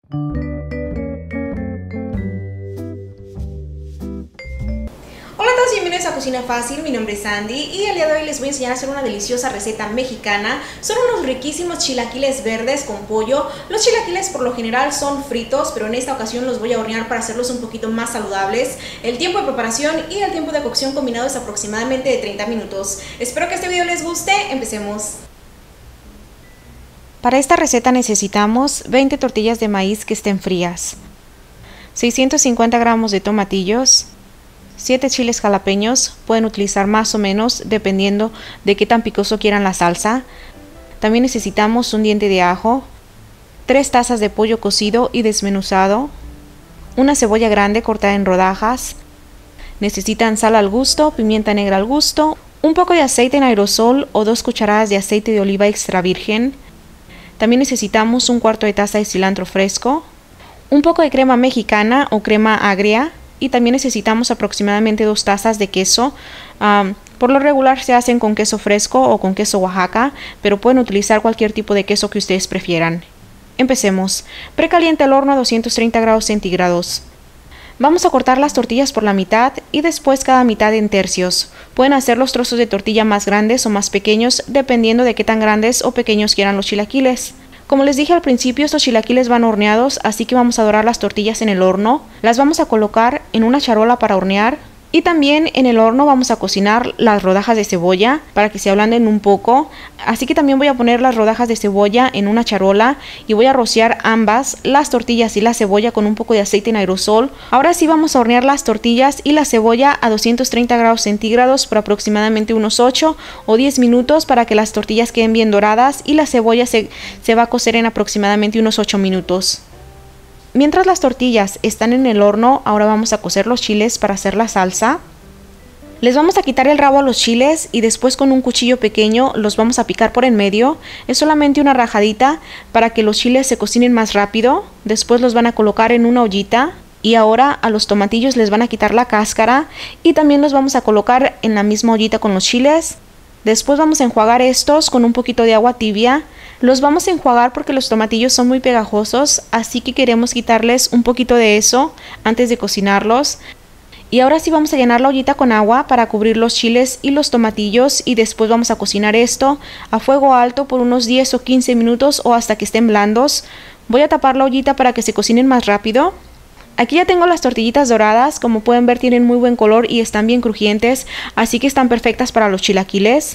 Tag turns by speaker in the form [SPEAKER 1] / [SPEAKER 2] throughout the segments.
[SPEAKER 1] Hola a todos, bienvenidos a Cocina Fácil, mi nombre es Sandy y el día de hoy les voy a enseñar a hacer una deliciosa receta mexicana. Son unos riquísimos chilaquiles verdes con pollo. Los chilaquiles por lo general son fritos, pero en esta ocasión los voy a hornear para hacerlos un poquito más saludables. El tiempo de preparación y el tiempo de cocción combinado es aproximadamente de 30 minutos. Espero que este video les guste, empecemos. Para esta receta necesitamos 20 tortillas de maíz que estén frías, 650 gramos de tomatillos, 7 chiles jalapeños, pueden utilizar más o menos dependiendo de qué tan picoso quieran la salsa. También necesitamos un diente de ajo, 3 tazas de pollo cocido y desmenuzado, una cebolla grande cortada en rodajas, necesitan sal al gusto, pimienta negra al gusto, un poco de aceite en aerosol o 2 cucharadas de aceite de oliva extra virgen. También necesitamos un cuarto de taza de cilantro fresco, un poco de crema mexicana o crema agria, y también necesitamos aproximadamente 2 tazas de queso. Por lo regular se hacen con queso fresco o con queso Oaxaca, pero pueden utilizar cualquier tipo de queso que ustedes prefieran. Empecemos. Precalienta el horno a 230 grados centígrados. Vamos a cortar las tortillas por la mitad y después cada mitad en tercios. Pueden hacer los trozos de tortilla más grandes o más pequeños dependiendo de qué tan grandes o pequeños quieran los chilaquiles. Como les dije al principio, estos chilaquiles van horneados, así que vamos a dorar las tortillas en el horno. Las vamos a colocar en una charola para hornear. Y también en el horno vamos a cocinar las rodajas de cebolla para que se ablanden un poco. Así que también voy a poner las rodajas de cebolla en una charola y voy a rociar ambas, las tortillas y la cebolla, con un poco de aceite en aerosol. Ahora sí vamos a hornear las tortillas y la cebolla a 230 grados centígrados por aproximadamente unos 8 o 10 minutos para que las tortillas queden bien doradas y la cebolla se va a cocer en aproximadamente unos 8 minutos. Mientras las tortillas están en el horno, ahora vamos a cocer los chiles para hacer la salsa. Les vamos a quitar el rabo a los chiles y después con un cuchillo pequeño los vamos a picar por en medio. Es solamente una rajadita para que los chiles se cocinen más rápido. Después los van a colocar en una ollita. Y ahora a los tomatillos les van a quitar la cáscara y también los vamos a colocar en la misma ollita con los chiles. Después vamos a enjuagar estos con un poquito de agua tibia. Los vamos a enjuagar porque los tomatillos son muy pegajosos, así que queremos quitarles un poquito de eso antes de cocinarlos. Y ahora sí vamos a llenar la ollita con agua para cubrir los chiles y los tomatillos y después vamos a cocinar esto a fuego alto por unos 10 o 15 minutos o hasta que estén blandos. Voy a tapar la ollita para que se cocinen más rápido. Aquí ya tengo las tortillitas doradas, como pueden ver tienen muy buen color y están bien crujientes, así que están perfectas para los chilaquiles.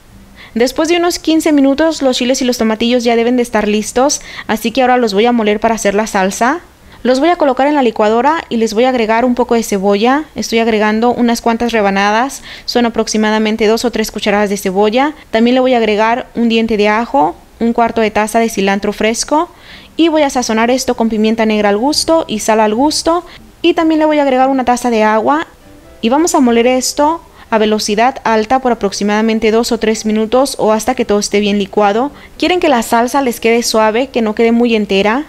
[SPEAKER 1] Después de unos 15 minutos los chiles y los tomatillos ya deben de estar listos, así que ahora los voy a moler para hacer la salsa. Los voy a colocar en la licuadora y les voy a agregar un poco de cebolla. Estoy agregando unas cuantas rebanadas, son aproximadamente 2 o 3 cucharadas de cebolla. También le voy a agregar un diente de ajo, un cuarto de taza de cilantro fresco y voy a sazonar esto con pimienta negra al gusto y sal al gusto. Y también le voy a agregar una taza de agua y vamos a moler esto a velocidad alta por aproximadamente 2 o 3 minutos o hasta que todo esté bien licuado. Quieren que la salsa les quede suave, que no quede muy entera.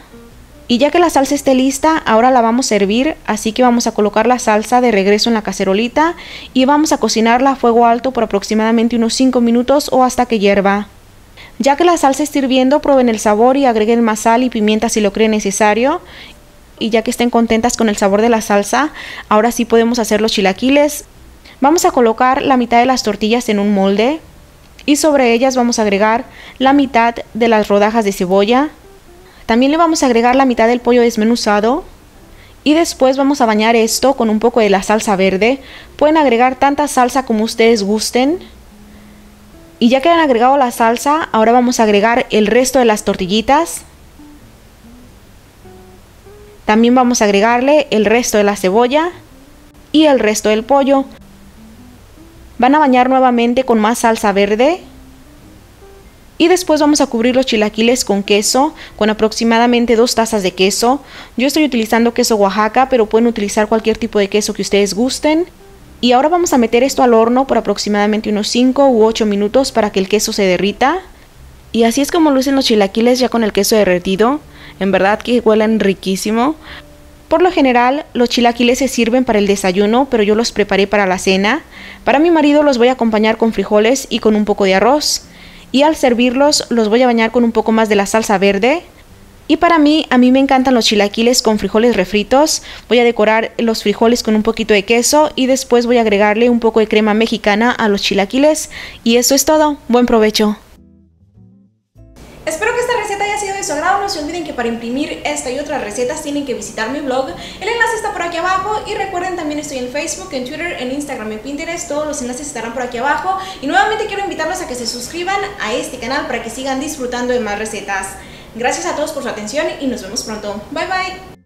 [SPEAKER 1] Y ya que la salsa esté lista, ahora la vamos a hervir, así que vamos a colocar la salsa de regreso en la cacerolita y vamos a cocinarla a fuego alto por aproximadamente unos 5 minutos o hasta que hierva. Ya que la salsa esté hirviendo, prueben el sabor y agreguen más sal y pimienta si lo creen necesario. Y ya que estén contentas con el sabor de la salsa, ahora sí podemos hacer los chilaquiles. Vamos a colocar la mitad de las tortillas en un molde y sobre ellas vamos a agregar la mitad de las rodajas de cebolla. También le vamos a agregar la mitad del pollo desmenuzado y después vamos a bañar esto con un poco de la salsa verde. Pueden agregar tanta salsa como ustedes gusten. Y ya que han agregado la salsa, ahora vamos a agregar el resto de las tortillitas. También vamos a agregarle el resto de la cebolla y el resto del pollo. Van a bañar nuevamente con más salsa verde. Y después vamos a cubrir los chilaquiles con queso, con aproximadamente 2 tazas de queso. Yo estoy utilizando queso Oaxaca, pero pueden utilizar cualquier tipo de queso que ustedes gusten. Y ahora vamos a meter esto al horno por aproximadamente unos 5 u 8 minutos para que el queso se derrita. Y así es como lucen los chilaquiles ya con el queso derretido. En verdad que huelen riquísimo. Por lo general, los chilaquiles se sirven para el desayuno, pero yo los preparé para la cena. Para mi marido los voy a acompañar con frijoles y con un poco de arroz. Y al servirlos, los voy a bañar con un poco más de la salsa verde. Y para mí, a mí me encantan los chilaquiles con frijoles refritos. Voy a decorar los frijoles con un poquito de queso y después voy a agregarle un poco de crema mexicana a los chilaquiles. Y eso es todo. Buen provecho. Espero que esta receta haya sido de su agrado. No se olviden que para imprimir esta y otras recetas tienen que visitar mi blog. El enlace está por aquí abajo. Y recuerden, también estoy en Facebook, en Twitter, en Instagram, en Pinterest. Todos los enlaces estarán por aquí abajo. Y nuevamente quiero invitarlos a que se suscriban a este canal para que sigan disfrutando de más recetas. Gracias a todos por su atención y nos vemos pronto. Bye bye.